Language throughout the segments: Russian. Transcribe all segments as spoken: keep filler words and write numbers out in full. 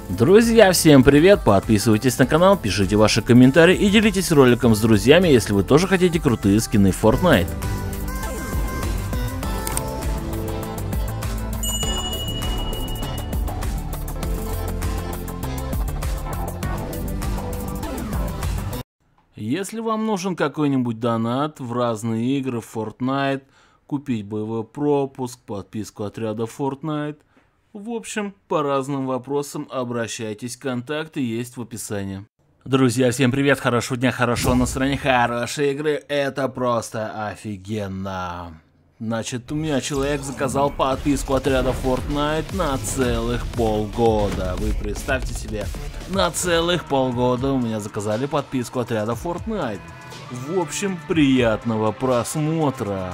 Друзья, всем привет! Подписывайтесь на канал, пишите ваши комментарии и делитесь роликом с друзьями, если вы тоже хотите крутые скины в Fortnite. Если вам нужен какой-нибудь донат в разные игры в Fortnite, купить боевой пропуск, подписку отряда Fortnite, в общем, по разным вопросам обращайтесь, контакты есть в описании. Друзья, всем привет, хорошего дня, хорошего настроения, хорошей игры, это просто офигенно. Значит, у меня человек заказал подписку отряда Fortnite на целых полгода. Вы представьте себе, на целых полгода у меня заказали подписку отряда Fortnite. В общем, приятного просмотра.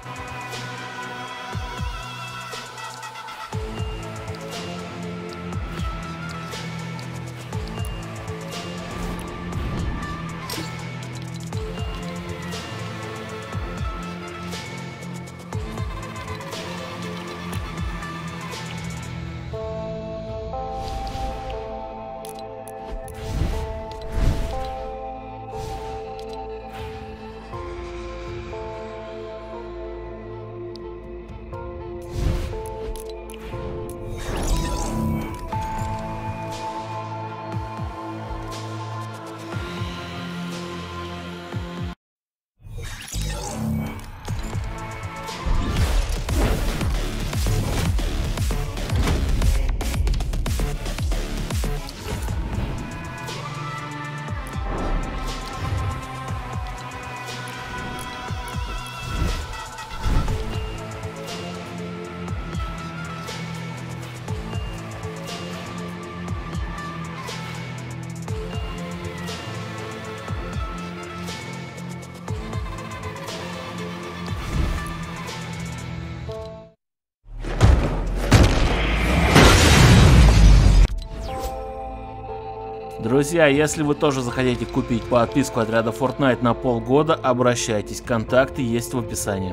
Друзья, если вы тоже захотите купить подписку отряда Fortnite на полгода, обращайтесь, контакты есть в описании.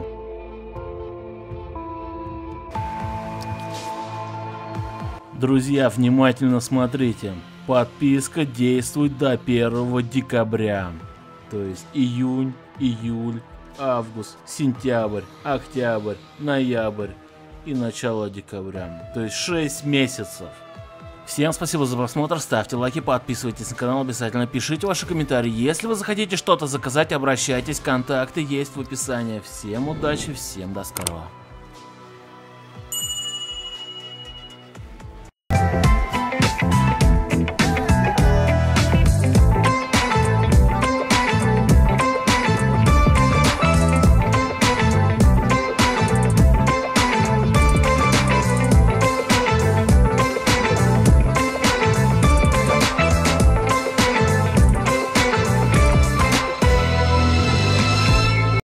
Друзья, внимательно смотрите, подписка действует до первого декабря, то есть июнь, июль, август, сентябрь, октябрь, ноябрь и начало декабря, то есть шесть месяцев. Всем спасибо за просмотр, ставьте лайки, подписывайтесь на канал, обязательно пишите ваши комментарии. Если вы захотите что-то заказать, обращайтесь, контакты есть в описании. Всем удачи, всем до скорого.